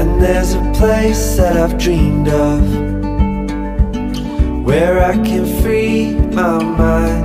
And there's a place that I've dreamed of, where I can free my mind